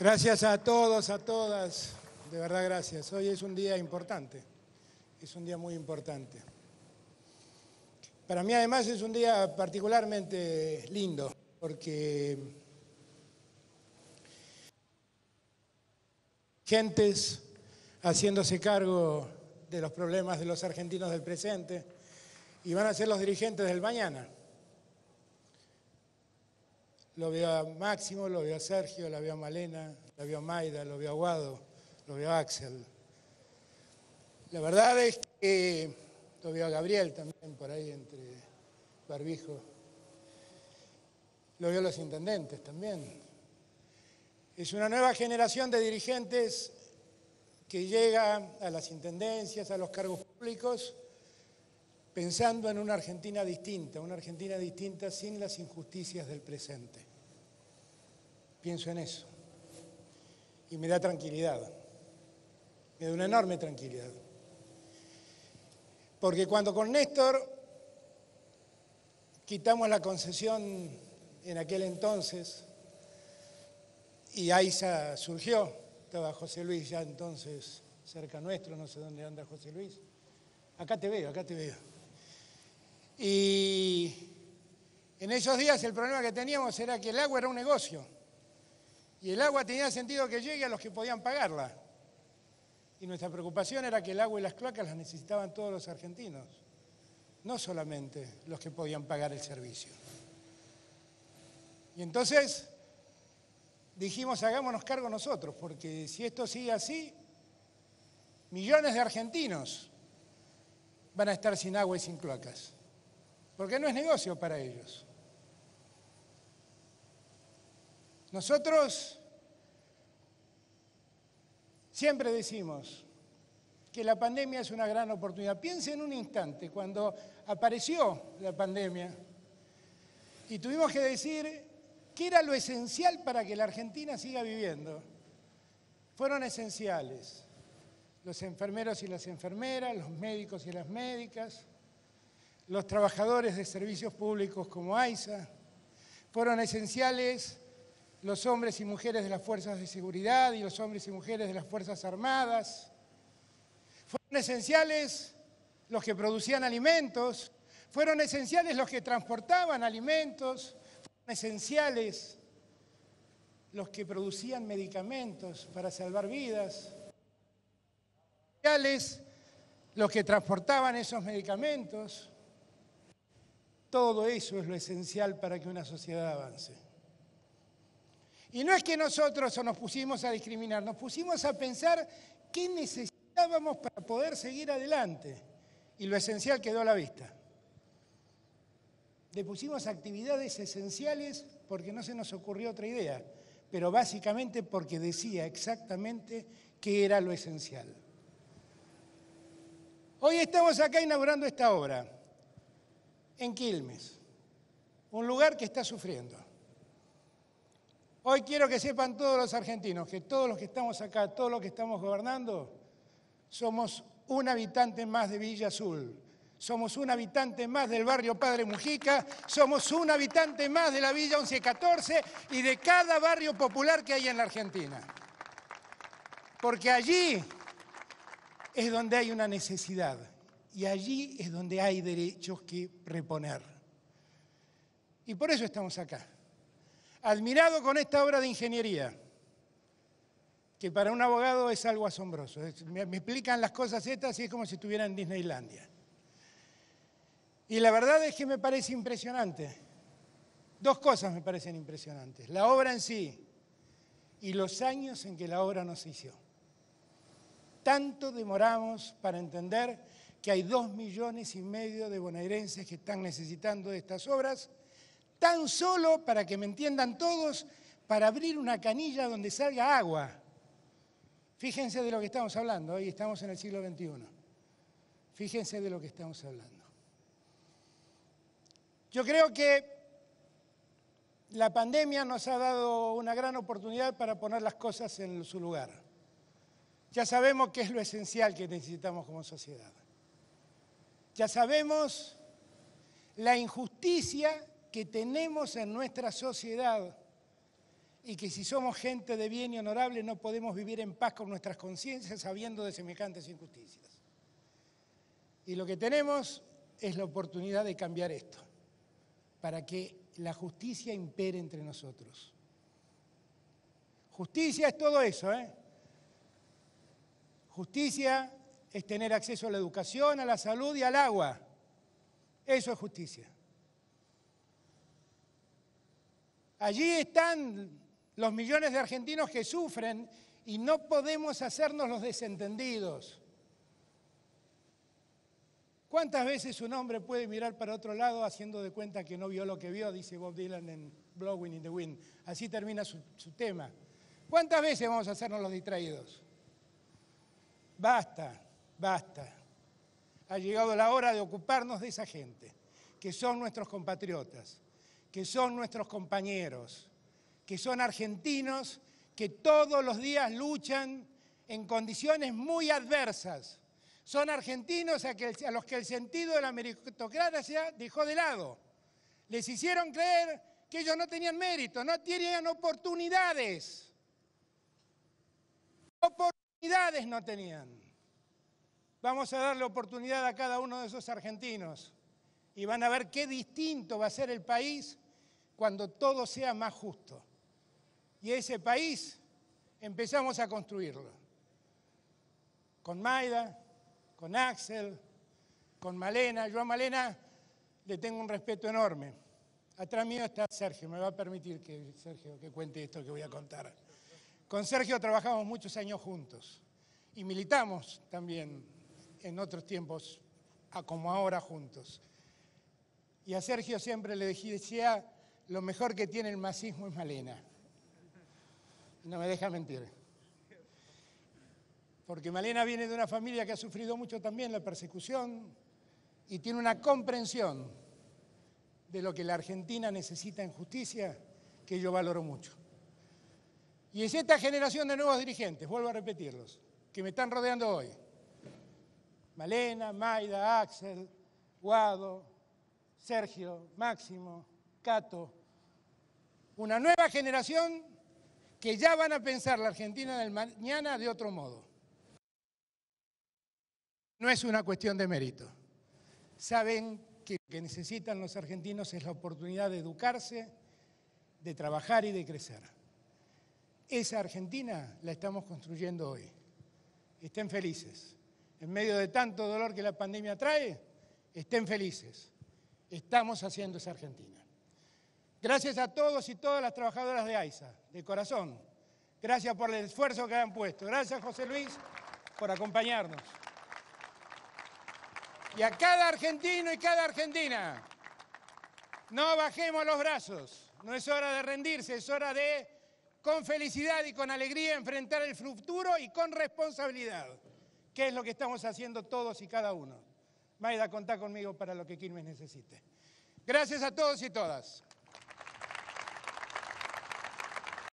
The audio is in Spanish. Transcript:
Gracias a todos, a todas, de verdad gracias. Hoy es un día importante, es un día muy importante. Para mí además es un día particularmente lindo, porque gentes haciéndose cargo de los problemas de los argentinos del presente y van a ser los dirigentes del mañana. Lo veo a Máximo, lo veo a Sergio, lo veo a Malena, lo veo a Maida, lo veo a Guado, lo veo a Axel. La verdad es que lo veo a Gabriel también por ahí entre barbijo. Lo veo a los intendentes también. Es una nueva generación de dirigentes que llega a las intendencias, a los cargos públicos, pensando en una Argentina distinta sin las injusticias del presente. Pienso en eso y me da tranquilidad, me da una enorme tranquilidad. Porque cuando con Néstor quitamos la concesión en aquel entonces y AISA surgió, estaba José Luis ya entonces cerca nuestro, no sé dónde anda José Luis. Acá te veo, acá te veo. Y en esos días el problema que teníamos era que el agua era un negocio. Y el agua tenía sentido que llegue a los que podían pagarla. Y nuestra preocupación era que el agua y las cloacas las necesitaban todos los argentinos, no solamente los que podían pagar el servicio. Y entonces dijimos, hagámonos cargo nosotros, porque si esto sigue así, millones de argentinos van a estar sin agua y sin cloacas. Porque no es negocio para ellos. Nosotros siempre decimos que la pandemia es una gran oportunidad. Piensen un instante, cuando apareció la pandemia y tuvimos que decir qué era lo esencial para que la Argentina siga viviendo. Fueron esenciales los enfermeros y las enfermeras, los médicos y las médicas, los trabajadores de servicios públicos como AISA, fueron esenciales los hombres y mujeres de las fuerzas de seguridad y los hombres y mujeres de las Fuerzas Armadas, fueron esenciales los que producían alimentos, fueron esenciales los que transportaban alimentos, fueron esenciales los que producían medicamentos para salvar vidas, esenciales los que transportaban esos medicamentos. Todo eso es lo esencial para que una sociedad avance. Y no es que nosotros nos pusimos a discriminar, nos pusimos a pensar qué necesitábamos para poder seguir adelante. Y lo esencial quedó a la vista. Le pusimos actividades esenciales porque no se nos ocurrió otra idea, pero básicamente porque decía exactamente qué era lo esencial. Hoy estamos acá inaugurando esta obra en Quilmes, un lugar que está sufriendo. Hoy quiero que sepan todos los argentinos que todos los que estamos acá, todos los que estamos gobernando, somos un habitante más de Villa Azul, somos un habitante más del barrio Padre Mujica, somos un habitante más de la Villa 1114 y de cada barrio popular que hay en la Argentina. Porque allí es donde hay una necesidad y allí es donde hay derechos que reponer. Y por eso estamos acá. Admirado con esta obra de ingeniería, que para un abogado es algo asombroso. Me explican las cosas estas y es como si estuviera en Disneylandia. Y la verdad es que me parece impresionante. Dos cosas me parecen impresionantes. La obra en sí y los años en que la obra no se hizo. Tanto demoramos para entender que hay 2,5 millones de bonaerenses que están necesitando de estas obras, tan solo, para que me entiendan todos, para abrir una canilla donde salga agua. Fíjense de lo que estamos hablando, hoy estamos en el siglo XXI. Fíjense de lo que estamos hablando. Yo creo que la pandemia nos ha dado una gran oportunidad para poner las cosas en su lugar. Ya sabemos qué es lo esencial que necesitamos como sociedad. Ya sabemos la injusticia que tenemos en nuestra sociedad, y que si somos gente de bien y honorable no podemos vivir en paz con nuestras conciencias sabiendo de semejantes injusticias. Y lo que tenemos es la oportunidad de cambiar esto, para que la justicia impere entre nosotros. Justicia es todo eso, ¿eh? Justicia es tener acceso a la educación, a la salud y al agua. Eso es justicia. Allí están los millones de argentinos que sufren y no podemos hacernos los desentendidos. ¿Cuántas veces un hombre puede mirar para otro lado haciendo de cuenta que no vio lo que vio? Dice Bob Dylan en Blowing in the Wind. Así termina su tema. ¿Cuántas veces vamos a hacernos los distraídos? Basta, basta. Ha llegado la hora de ocuparnos de esa gente, que son nuestros compatriotas, que son nuestros compañeros, que son argentinos, que todos los días luchan en condiciones muy adversas. Son argentinos a los que el sentido de la meritocracia dejó de lado. Les hicieron creer que ellos no tenían mérito, no tenían oportunidades. Oportunidades no tenían. Vamos a darle oportunidad a cada uno de esos argentinos y van a ver qué distinto va a ser el país cuando todo sea más justo. Y ese país empezamos a construirlo. Con Mayda, con Axel, con Malena. Yo a Malena le tengo un respeto enorme. Atrás mío está Sergio, me va a permitir que Sergio que cuente esto que voy a contar. Con Sergio trabajamos muchos años juntos y militamos también en otros tiempos, como ahora juntos. Y a Sergio siempre le decía, lo mejor que tiene el masismo es Malena. No me deja mentir. Porque Malena viene de una familia que ha sufrido mucho también la persecución y tiene una comprensión de lo que la Argentina necesita en justicia que yo valoro mucho. Y es esta generación de nuevos dirigentes, vuelvo a repetirlos, que me están rodeando hoy. Malena, Mayda, Axel, Guado, Sergio, Máximo, Cato. Una nueva generación que ya van a pensar la Argentina del mañana de otro modo. No es una cuestión de mérito. Saben que lo que necesitan los argentinos es la oportunidad de educarse, de trabajar y de crecer. Esa Argentina la estamos construyendo hoy. Estén felices. En medio de tanto dolor que la pandemia trae, estén felices. Estamos haciendo esa Argentina. Gracias a todos y todas las trabajadoras de AISA, de corazón. Gracias por el esfuerzo que han puesto. Gracias, José Luis, por acompañarnos. Y a cada argentino y cada argentina, no bajemos los brazos. No es hora de rendirse, es hora de, con felicidad y con alegría, enfrentar el futuro y con responsabilidad, que es lo que estamos haciendo todos y cada uno. Mayda, contá conmigo para lo que Quilmes necesite. Gracias a todos y todas.